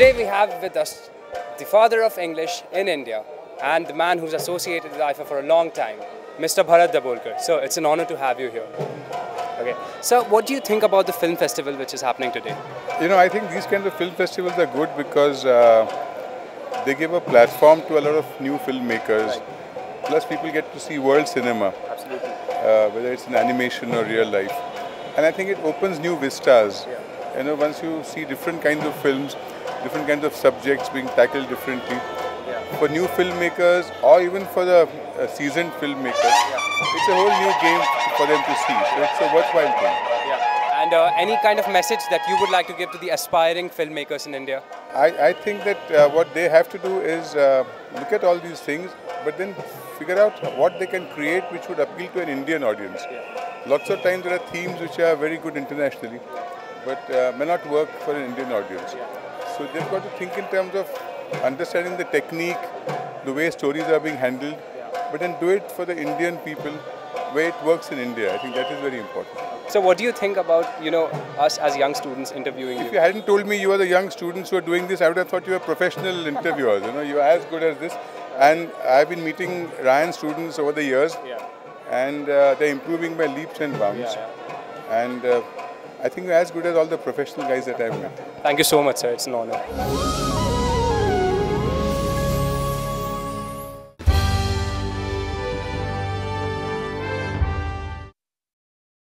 Today we have with us the father of English in India and the man who's associated with IIFA for a long time, Mr. Bharat Dabholkar. So it's an honor to have you here. Okay. So what do you think about the film festival which is happening today? You know, I think these kinds of film festivals are good because they give a platform to a lot of new filmmakers. Right. Plus, people get to see world cinema, Absolutely. whether it's in animation or real life. And I think it opens new vistas. Yeah. You know, once you see different kinds of films, different kinds of subjects being tackled differently, for new filmmakers or even for the seasoned filmmakers, it's a whole new game for them to see. So it's a worthwhile thing. Yeah. And any kind of message that you would like to give to the aspiring filmmakers in India? I think that what they have to do is look at all these things, but then figure out what they can create which would appeal to an Indian audience. Lots of times there are themes which are very good internationally, but may not work for an Indian audience. So they've got to think in terms of understanding the technique, the way stories are being handled, but then do it for the Indian people where it works in India. I think that is very important. So what do you think about, us as young students interviewing If you? you hadn't told me you are the young students who are doing this, I would have thought you were professional interviewers. You know, you are as good as this. And I've been meeting Ryan students over the years, and they're improving by leaps and bounds. And I think you're as good as all the professional guys that I've met. Thank you so much, sir. It's an honor.